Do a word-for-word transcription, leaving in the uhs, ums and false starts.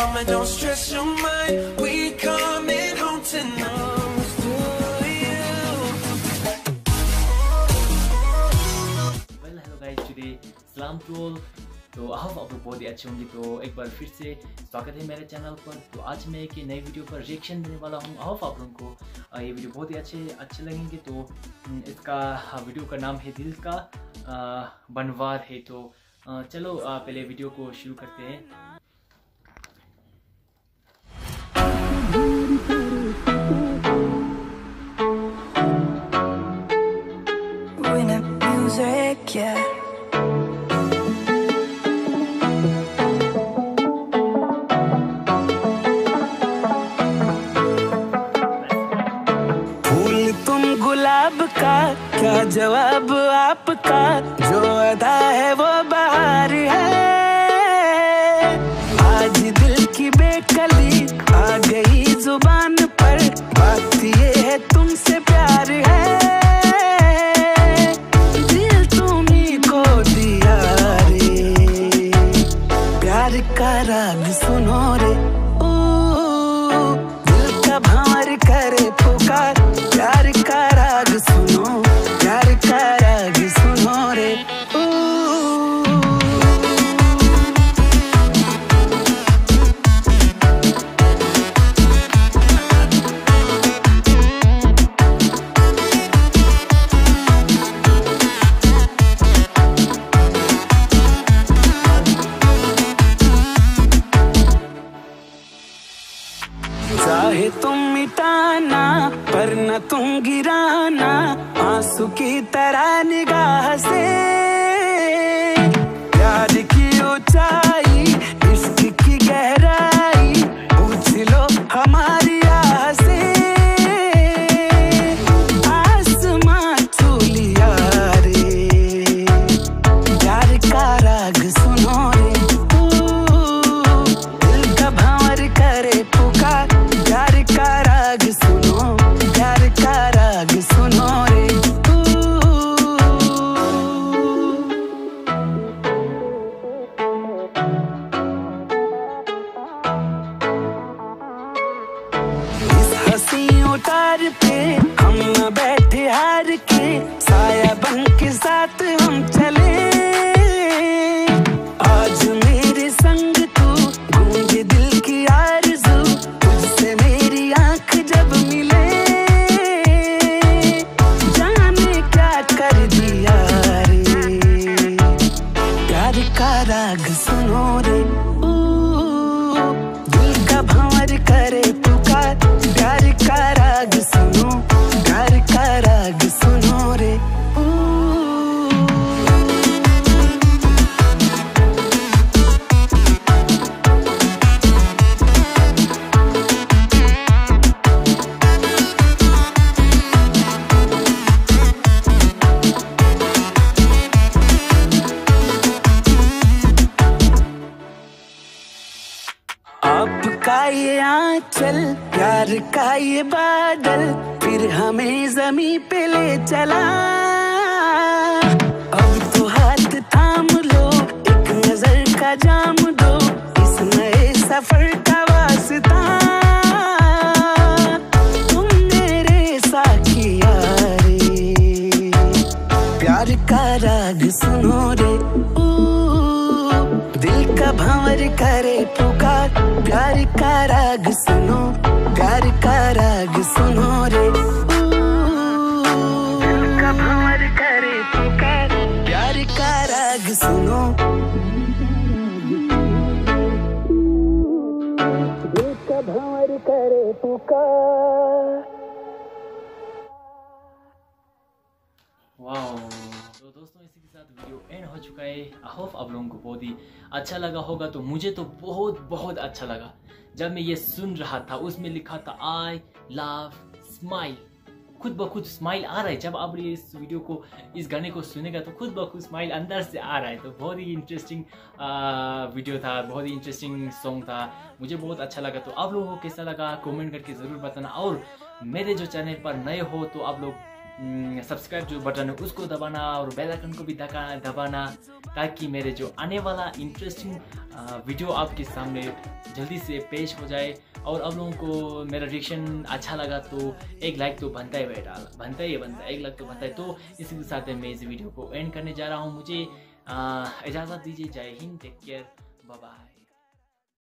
Mama, don't stress your mind. We coming home tonight to you. Well, hello guys. Today, Salam to all. तो आप आप लोग बहुत ही अच्छे होंगे। तो एक बार फिर से स्वागत है मेरे चैनल पर। तो आज मैं एक नई वीडियो पर रिएक्शन देने वाला हूँ। आप आप लोगों को ये वीडियो बहुत ही अच्छे अच्छे लगेंगे। तो इसका वीडियो का नाम है दिल का बनवार है। तो चलो पहले वीडियो को शुरू करते हैं। Music, yeah. का क्या जवाब आपका, जो अदा है वो बहार है। आज दिल की बेकली आ गई जुबान पर, बात ये है तुमसे प्यार है। दिल तुम्हीं को दिया रे, प्यार का राग सुनो रे। ओ दिल का भंवर करे पुकार, प्यार का राग सुनो, प्यार का राग सुनो रे। चाहे तुम मिटाना पर न तुम गिराना, आंसू की तरह निगाह से। प्यार की ऊंचाई, इश्क की गहराई, पूछ लो हमारी आह से। आसमां छू लिया रे, प्यार का राग सुनो रे। दिल का भंवर करे पुकार, प्यार का राग सुनो, प्यार का राग सुनो रे। इस हंसी उतार पे हम न बैठे हार के, साया बन के साथ हम चले। आज मेरे संग तू, गूंजे दिल की आरज़ू, तुझसे मेरी आंख जब मिले। जाने क्या कर दिया रे, प्यार का राग सुनो रे। ओ दिल का भंवर करे पुकार, प्यार का राग सुनो, प्यार का राग सुनो रे। आपका ये आंचल, प्यार का ये बादल, फिर हमें जमीन पे ले चला। अब तो हाथ थाम लो, एक नजर का जाम दो, इस नए सफर का वास्ता। तुम मेरे साकिया रे, प्यार का राग सुनो रे। दिल का भंवर करे पुकार, प्यार का राग सुनो, प्यार का राग सुनो रे। दिल का भंवर करे पुकार, प्यार का राग सुनो। दिल का भंवर करे पुकार। वाओ, तो दोस्तों इसी के साथ वीडियो एंड हो चुका है। आई होप आप लोगों को बहुत ही अच्छा लगा होगा। तो मुझे तो बहुत बहुत अच्छा लगा जब मैं ये सुन रहा था। उसमें लिखा था आई लव स्माइल। खुद ब खुद स्माइल आ रहा है। जब आप ये इस वीडियो को, इस गाने को सुनेगा तो खुद ब खुद स्माइल अंदर से आ रहा है। तो बहुत ही इंटरेस्टिंग वीडियो था, बहुत ही इंटरेस्टिंग सॉन्ग था, मुझे बहुत अच्छा लगा। तो आप लोगों को कैसा लगा कमेंट करके ज़रूर बताना। और मेरे जो चैनल पर नए हो तो आप लोग सब्सक्राइब जो बटन है उसको दबाना और बेल आइकन को भी दबाना, ताकि मेरे जो आने वाला इंटरेस्टिंग वीडियो आपके सामने जल्दी से पेश हो जाए। और आप लोगों को मेरा रिएक्शन अच्छा लगा तो एक लाइक तो बनता ही बेटा, बनता ही बनता है, एक लाइक तो बनता है। तो इसी के साथ मैं इस वीडियो को एंड करने जा रहा हूँ। मुझे इजाज़त दीजिए। जय हिंद, टेक केयर, बाय बाय।